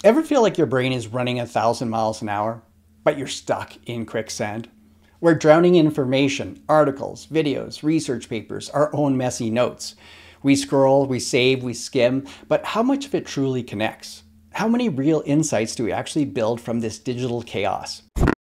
Ever feel like your brain is running 1,000 miles an hour, but you're stuck in quicksand? We're drowning in information, articles, videos, research papers, our own messy notes. We scroll, we save, we skim, but how much of it truly connects? How many real insights do we actually build from this digital chaos?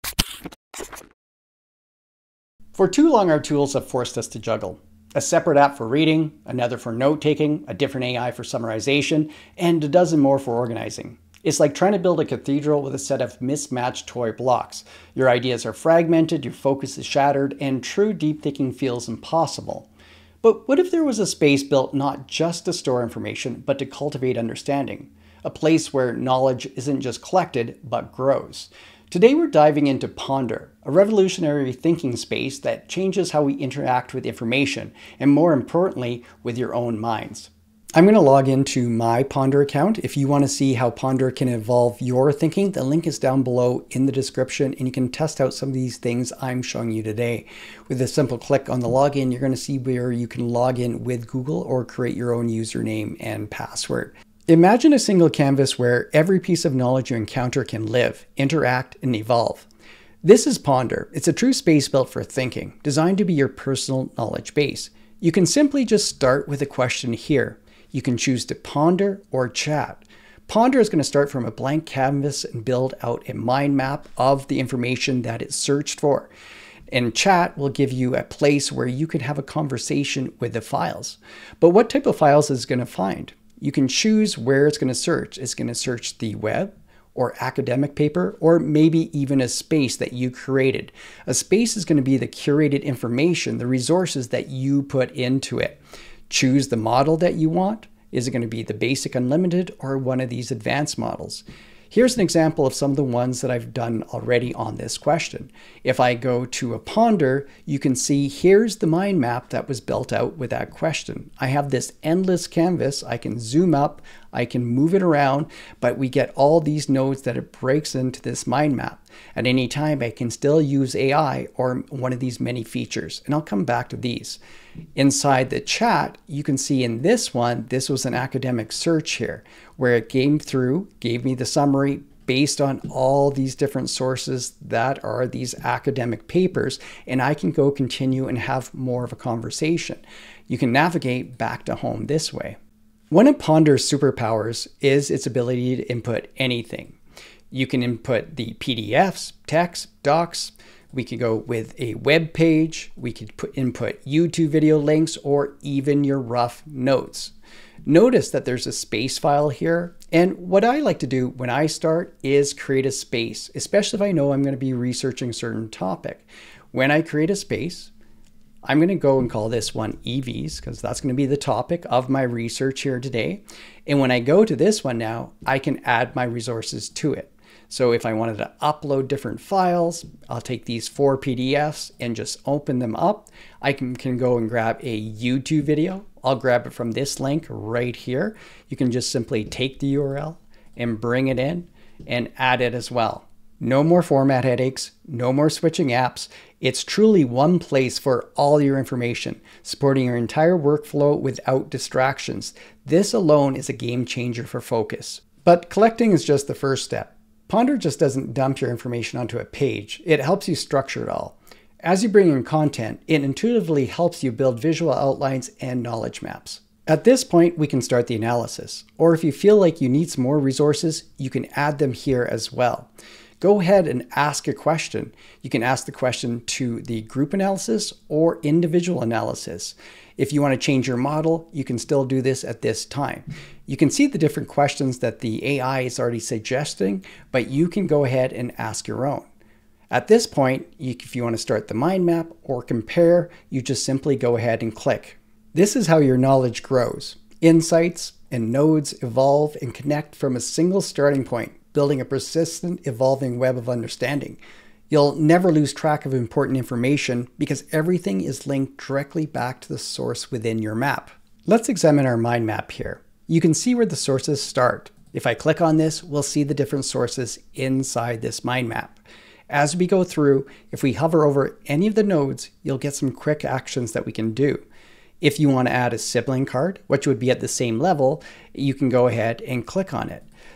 For too long, our tools have forced us to juggle. A separate app for reading, another for note-taking, a different AI for summarization, and a dozen more for organizing. It's like trying to build a cathedral with a set of mismatched toy blocks. Your ideas are fragmented, your focus is shattered, and true deep thinking feels impossible. But what if there was a space built not just to store information, but to cultivate understanding? A place where knowledge isn't just collected, but grows. Today we're diving into Ponder, a revolutionary thinking space that changes how we interact with information, and more importantly, with your own minds. I'm going to log into my Ponder account. If you want to see how Ponder can evolve your thinking, the link is down below in the description, and you can test out some of these things I'm showing you today. With a simple click on the login, you're going to see where you can log in with Google or create your own username and password. Imagine a single canvas where every piece of knowledge you encounter can live, interact, and evolve. This is Ponder. It's a true space built for thinking, designed to be your personal knowledge base. You can simply just start with a question here. You can choose to ponder or chat. Ponder is going to start from a blank canvas and build out a mind map of the information that it's searched for. And chat will give you a place where you can have a conversation with the files. But what type of files is it going to find? You can choose where it's going to search. It's going to search the web, or academic paper, or maybe even a space that you created. A space is going to be the curated information, the resources that you put into it. Choose the model that you want. Is it going to be the basic unlimited or one of these advanced models? Here's an example of some of the ones that I've done already on this question. If I go to a Ponder, you can see here's the mind map that was built out with that question. I have this endless canvas. I can zoom up, I can move it around, but we get all these nodes that it breaks into this mind map. At any time, I can still use AI or one of these many features, and I'll come back to these. Inside the chat, you can see in this one, this was an academic search here, where it came through, gave me the summary based on all these different sources that are these academic papers, and I can go continue and have more of a conversation. You can navigate back to home this way. One of Ponder's superpowers is its ability to input anything. You can input the PDFs, text, docs. We could go with a web page. We could input YouTube video links or even your rough notes. Notice that there's a space file here. And what I like to do when I start is create a space, especially if I know I'm going to be researching a certain topic. When I create a space, I'm going to go and call this one EVs because that's going to be the topic of my research here today. And when I go to this one now, I can add my resources to it. So if I wanted to upload different files, I'll take these 4 PDFs and just open them up. I can go and grab a YouTube video. I'll grab it from this link right here. You can just simply take the URL and bring it in and add it as well. No more format headaches, no more switching apps. It's truly one place for all your information, supporting your entire workflow without distractions. This alone is a game changer for focus. But collecting is just the first step. Ponder just doesn't dump your information onto a page. It helps you structure it all. As you bring in content, it intuitively helps you build visual outlines and knowledge maps. At this point, we can start the analysis. Or if you feel like you need some more resources, you can add them here as well. Go ahead and ask a question. You can ask the question to the group analysis or individual analysis. If you want to change your model, you can still do this at this time. You can see the different questions that the AI is already suggesting, but you can go ahead and ask your own. At this point, if you want to start the mind map or compare, you just simply go ahead and click. This is how your knowledge grows. Insights and nodes evolve and connect from a single starting point, building a persistent, evolving web of understanding. You'll never lose track of important information because everything is linked directly back to the source within your map. Let's examine our mind map here. You can see where the sources start. If I click on this, we'll see the different sources inside this mind map. As we go through, if we hover over any of the nodes, you'll get some quick actions that we can do. If you want to add a sibling card, which would be at the same level, you can go ahead and click on it.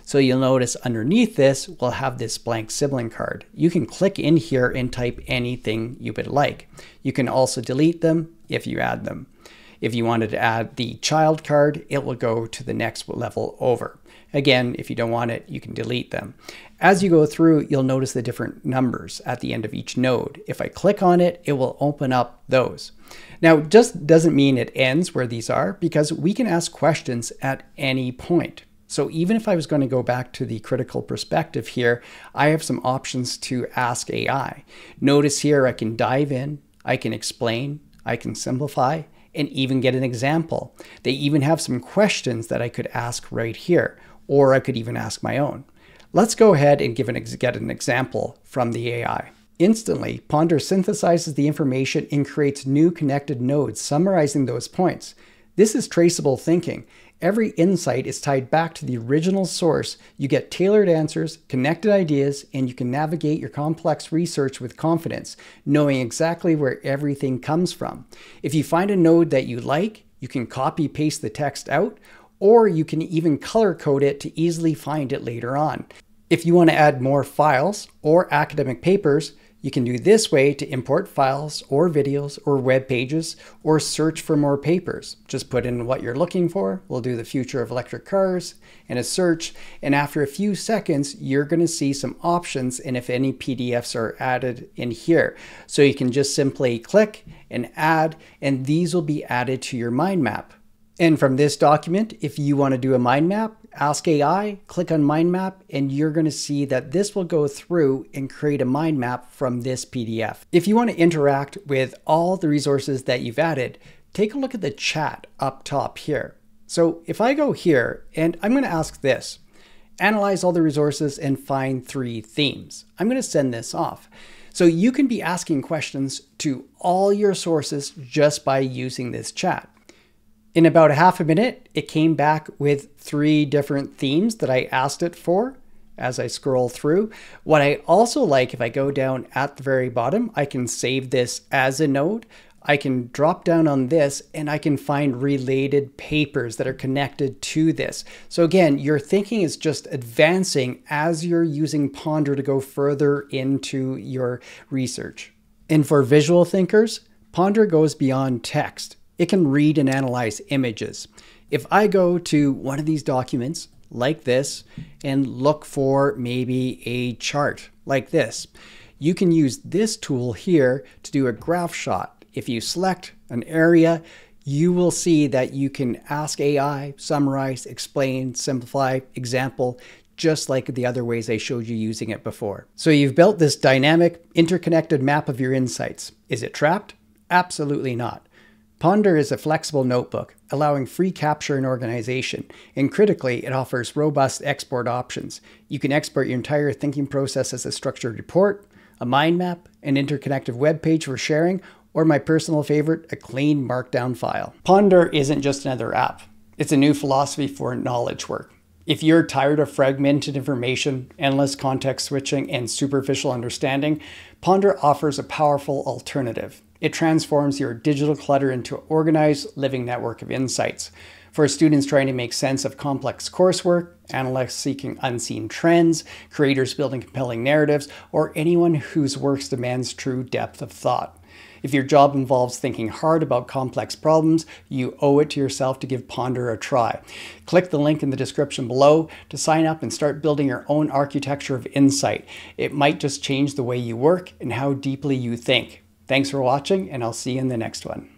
So you'll notice underneath this, we'll have this blank sibling card. You can click in here and type anything you would like. You can also delete them if you add them. If you wanted to add the child card, it will go to the next level over. Again, if you don't want it, you can delete them. As you go through, you'll notice the different numbers at the end of each node. If I click on it, it will open up those. Now, just doesn't mean it ends where these are, because we can ask questions at any point. So even if I was going to go back to the critical perspective here, I have some options to ask AI. Notice here I can dive in, I can explain, I can simplify, and even get an example. They even have some questions that I could ask right here, or I could even ask my own. Let's go ahead and get an example from the AI. Instantly, Ponder synthesizes the information and creates new connected nodes summarizing those points. This is traceable thinking. Every insight is tied back to the original source. You get tailored answers, connected ideas, and you can navigate your complex research with confidence, knowing exactly where everything comes from. If you find a node that you like, you can copy paste the text out, or you can even color code it to easily find it later on. If you want to add more files or academic papers, you can do this way to import files or videos or web pages or search for more papers. Just put in what you're looking for. We'll do the future of electric cars and a search. And after a few seconds, you're going to see some options and if any PDFs are added in here. So you can just simply click and add, and these will be added to your mind map. And from this document, if you want to do a mind map, ask AI, click on mind map, and you're going to see that this will go through and create a mind map from this PDF. If you want to interact with all the resources that you've added, take a look at the chat up top here. So if I go here and I'm going to ask this, analyze all the resources and find 3 themes. I'm going to send this off. So you can be asking questions to all your sources just by using this chat. In about a half a minute, it came back with 3 different themes that I asked it for as I scroll through. What I also like, if I go down at the very bottom, I can save this as a node. I can drop down on this and I can find related papers that are connected to this. So again, your thinking is just advancing as you're using Ponder to go further into your research. And for visual thinkers, Ponder goes beyond text. It can read and analyze images. If I go to one of these documents like this and look for maybe a chart like this, you can use this tool here to do a graph shot. If you select an area, you will see that you can ask AI, summarize, explain, simplify, example, just like the other ways I showed you using it before. So you've built this dynamic, interconnected map of your insights. Is it trapped? Absolutely not. Ponder is a flexible notebook, allowing free capture and organization, and critically, it offers robust export options. You can export your entire thinking process as a structured report, a mind map, an interconnected web page for sharing, or my personal favorite, a clean markdown file. Ponder isn't just another app. It's a new philosophy for knowledge work. If you're tired of fragmented information, endless context switching, and superficial understanding, Ponder offers a powerful alternative. It transforms your digital clutter into an organized, living network of insights. For students trying to make sense of complex coursework, analysts seeking unseen trends, creators building compelling narratives, or anyone whose work demands true depth of thought. If your job involves thinking hard about complex problems, you owe it to yourself to give Ponder a try. Click the link in the description below to sign up and start building your own architecture of insight. It might just change the way you work and how deeply you think. Thanks for watching, and I'll see you in the next one.